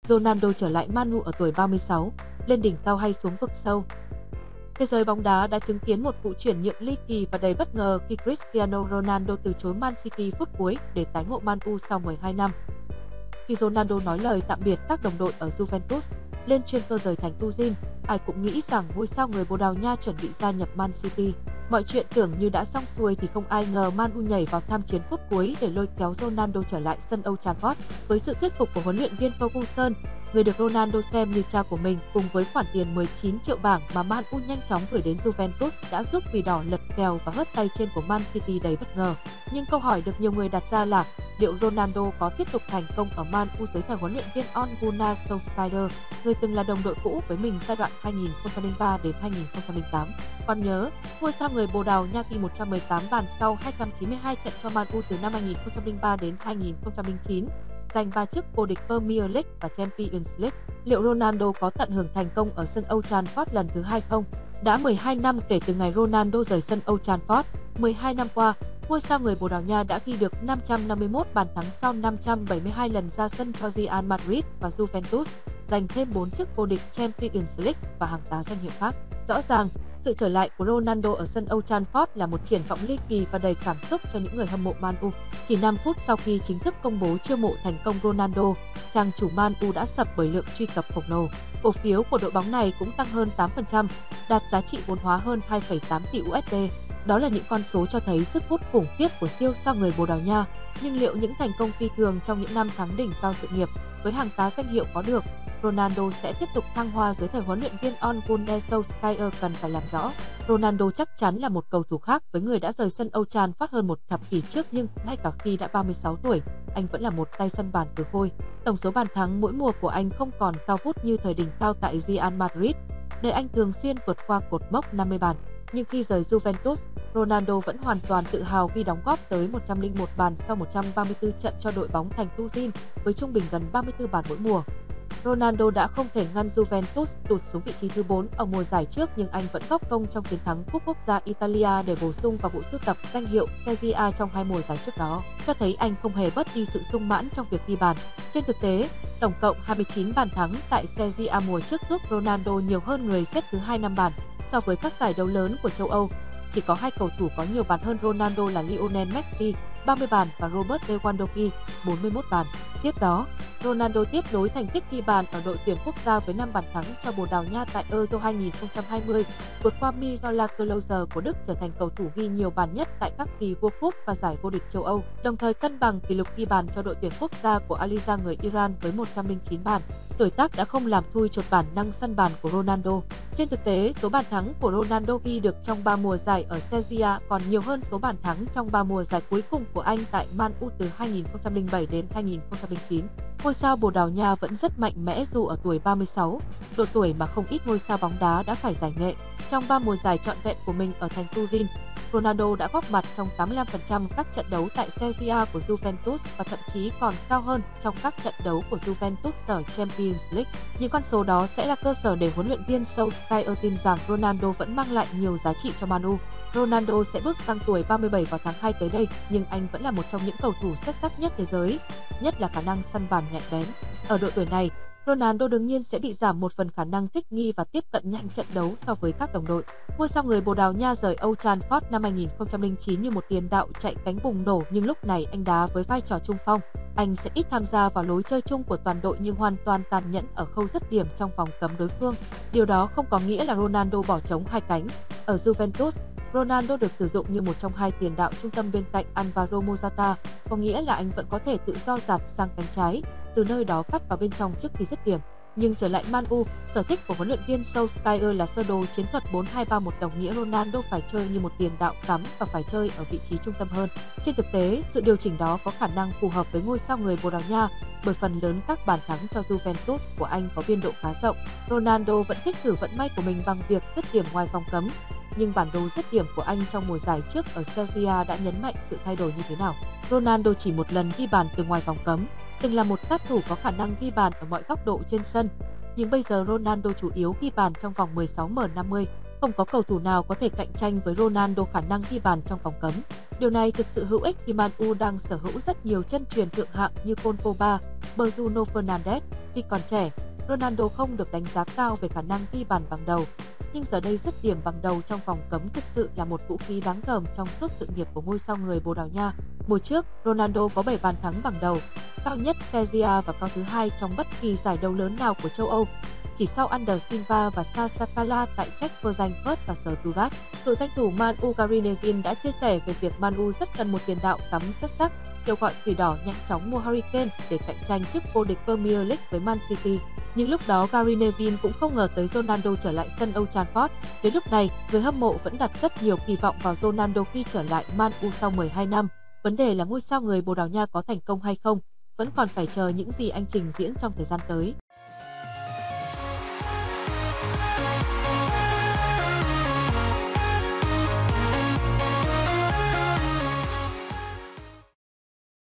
Ronaldo trở lại Man U ở tuổi 36, lên đỉnh cao hay xuống vực sâu? Thế giới bóng đá đã chứng kiến một vụ chuyển nhượng ly kỳ và đầy bất ngờ khi Cristiano Ronaldo từ chối Man City phút cuối để tái ngộ Man U sau 12 năm. Khi Ronaldo nói lời tạm biệt các đồng đội ở Juventus, lên chuyên cơ rời thành Turin, ai cũng nghĩ rằng ngôi sao người Bồ Đào Nha chuẩn bị gia nhập Man City. Mọi chuyện tưởng như đã xong xuôi thì không ai ngờ Man U nhảy vào tham chiến phút cuối để lôi kéo Ronaldo trở lại sân Old Trafford. Với sự thuyết phục của huấn luyện viên Ferguson, người được Ronaldo xem như cha của mình, cùng với khoản tiền 19 triệu bảng mà Man U nhanh chóng gửi đến Juventus đã giúp Quỷ Đỏ lật kèo và hớt tay trên của Man City đầy bất ngờ. Nhưng câu hỏi được nhiều người đặt ra là liệu Ronaldo có tiếp tục thành công ở Man U dưới thời huấn luyện viên Ole Gunnar Solskjaer, người từng là đồng đội cũ với mình giai đoạn 2003 đến 2008. Còn nhớ, ngôi sao người Bồ Đào Nha ghi 118 bàn sau 292 trận cho Man U từ năm 2003 đến 2009, giành 3 chức vô địch Premier League và Champions League. Liệu Ronaldo có tận hưởng thành công ở sân Old Trafford lần thứ 2 không? Đã 12 năm kể từ ngày Ronaldo rời sân Old Trafford. 12 năm qua, ngôi sao người Bồ Đào Nha đã ghi được 551 bàn thắng sau 572 lần ra sân cho Real Madrid và Juventus, giành thêm 4 chức vô địch Champions League và hàng tá danh hiệu khác. Rõ ràng, sự trở lại của Ronaldo ở sân Old Trafford là một triển vọng ly kỳ và đầy cảm xúc cho những người hâm mộ Man U. Chỉ 5 phút sau khi chính thức công bố chiêu mộ thành công Ronaldo, trang chủ Man U đã sập bởi lượng truy cập khổng lồ. Cổ phiếu của đội bóng này cũng tăng hơn 8%, đạt giá trị vốn hóa hơn 2,8 tỷ USD. Đó là những con số cho thấy sức hút khủng khiếp của siêu sao người Bồ Đào Nha. Nhưng liệu những thành công phi thường trong những năm tháng đỉnh cao sự nghiệp với hàng tá danh hiệu có được, Ronaldo sẽ tiếp tục thăng hoa dưới thời huấn luyện viên Ole Gunnar Solskjaer cần phải làm rõ. Ronaldo chắc chắn là một cầu thủ khác với người đã rời sân Old Trafford hơn một thập kỷ trước, nhưng ngay cả khi đã 36 tuổi, anh vẫn là một tay săn bàn cừ khôi. Tổng số bàn thắng mỗi mùa của anh không còn cao vút như thời đỉnh cao tại Real Madrid, nơi anh thường xuyên vượt qua cột mốc 50 bàn. Nhưng khi rời Juventus, Ronaldo vẫn hoàn toàn tự hào khi đóng góp tới 101 bàn sau 134 trận cho đội bóng thành Turin với trung bình gần 34 bàn mỗi mùa. Ronaldo đã không thể ngăn Juventus tụt xuống vị trí thứ 4 ở mùa giải trước, nhưng anh vẫn góp công trong chiến thắng Cúp Quốc gia Italia để bổ sung vào bộ sưu tập danh hiệu Serie A trong 2 mùa giải trước đó, cho thấy anh không hề bớt đi sự sung mãn trong việc ghi bàn. Trên thực tế, tổng cộng 29 bàn thắng tại Serie A mùa trước giúp Ronaldo nhiều hơn người xếp thứ 2 5 bàn. So với các giải đấu lớn của châu Âu, chỉ có 2 cầu thủ có nhiều bàn hơn Ronaldo là Lionel Messi, 30 bàn và Robert Lewandowski, 41 bàn. Tiếp đó, Ronaldo tiếp nối thành tích ghi bàn ở đội tuyển quốc gia với 5 bàn thắng cho Bồ Đào Nha tại Euro 2020, vượt qua Miroslav Klose của Đức trở thành cầu thủ ghi nhiều bàn nhất tại các kỳ World Cup và giải vô địch châu Âu, đồng thời cân bằng kỷ lục ghi bàn cho đội tuyển quốc gia của Aliza người Iran với 109 bàn. Tuổi tác đã không làm thui chột bản năng săn bàn của Ronaldo. Trên thực tế, số bàn thắng của Ronaldo ghi được trong 3 mùa giải ở Serie A còn nhiều hơn số bàn thắng trong 3 mùa giải cuối cùng của anh tại Man U từ 2007 đến 2009. Ngôi sao Bồ Đào Nha vẫn rất mạnh mẽ dù ở tuổi 36, độ tuổi mà không ít ngôi sao bóng đá đã phải giải nghệ. Trong 3 mùa giải trọn vẹn của mình ở thành Turin, Ronaldo đã góp mặt trong 85% các trận đấu tại Serie A của Juventus và thậm chí còn cao hơn trong các trận đấu của Juventus ở Champions League. Những con số đó sẽ là cơ sở để huấn luyện viên Solskjaer tin rằng Ronaldo vẫn mang lại nhiều giá trị cho Man U. Ronaldo sẽ bước sang tuổi 37 vào tháng 2 tới đây, nhưng anh vẫn là một trong những cầu thủ xuất sắc nhất thế giới, nhất là khả năng săn bàn nhạy bén. Ở độ tuổi này, Ronaldo đương nhiên sẽ bị giảm một phần khả năng thích nghi và tiếp cận nhanh trận đấu so với các đồng đội. Ngôi sao người Bồ Đào Nha rời Old Trafford năm 2009 như một tiền đạo chạy cánh bùng nổ, nhưng lúc này anh đá với vai trò trung phong. Anh sẽ ít tham gia vào lối chơi chung của toàn đội nhưng hoàn toàn tàn nhẫn ở khâu dứt điểm trong vòng cấm đối phương. Điều đó không có nghĩa là Ronaldo bỏ trống hai cánh. Ở Juventus, Ronaldo được sử dụng như một trong hai tiền đạo trung tâm bên cạnh Alvaro Morata, có nghĩa là anh vẫn có thể tự do dạt sang cánh trái, từ nơi đó cắt vào bên trong trước khi dứt điểm. Nhưng trở lại Man U, sở thích của huấn luyện viên Solskjaer là sơ đồ chiến thuật 4-2-3-1, đồng nghĩa Ronaldo phải chơi như một tiền đạo cắm và phải chơi ở vị trí trung tâm hơn. Trên thực tế, sự điều chỉnh đó có khả năng phù hợp với ngôi sao người Bồ Đào Nha, bởi phần lớn các bàn thắng cho Juventus của anh có biên độ khá rộng. Ronaldo vẫn thích thử vận may của mình bằng việc dứt điểm ngoài vòng cấm, nhưng bản đồ dứt điểm của anh trong mùa giải trước ở Serie A đã nhấn mạnh sự thay đổi như thế nào. Ronaldo chỉ một lần ghi bàn từ ngoài vòng cấm, từng là một sát thủ có khả năng ghi bàn ở mọi góc độ trên sân, nhưng bây giờ Ronaldo chủ yếu ghi bàn trong vòng 16m50. Không có cầu thủ nào có thể cạnh tranh với Ronaldo khả năng ghi bàn trong vòng cấm. Điều này thực sự hữu ích khi Man U đang sở hữu rất nhiều chân truyền thượng hạng như Paul Pogba, Bruno Fernandes. Khi còn trẻ, Ronaldo không được đánh giá cao về khả năng ghi bàn bằng đầu, nhưng giờ đây dứt điểm bằng đầu trong vòng cấm thực sự là một vũ khí đáng gờm trong suốt sự nghiệp của ngôi sao người Bồ Đào Nha. Mùa trước, Ronaldo có 7 bàn thắng bằng đầu, cao nhất Serie A và cao thứ hai trong bất kỳ giải đấu lớn nào của châu Âu, chỉ sau Ander Silva và Sasakala tại Czech Frankfurt và Stuttgart. Cựu danh thủ Man U Gary Neville đã chia sẻ về việc Man U rất cần một tiền đạo cắm xuất sắc, kêu gọi Quỷ Đỏ nhanh chóng mua Harry Kane để cạnh tranh chức vô địch Premier League với Man City. Nhưng lúc đó Gary Neville cũng không ngờ tới Ronaldo trở lại sân Old Trafford. Đến lúc này, người hâm mộ vẫn đặt rất nhiều kỳ vọng vào Ronaldo khi trở lại Man U sau 12 năm. Vấn đề là ngôi sao người Bồ Đào Nha có thành công hay không, vẫn còn phải chờ những gì anh trình diễn trong thời gian tới.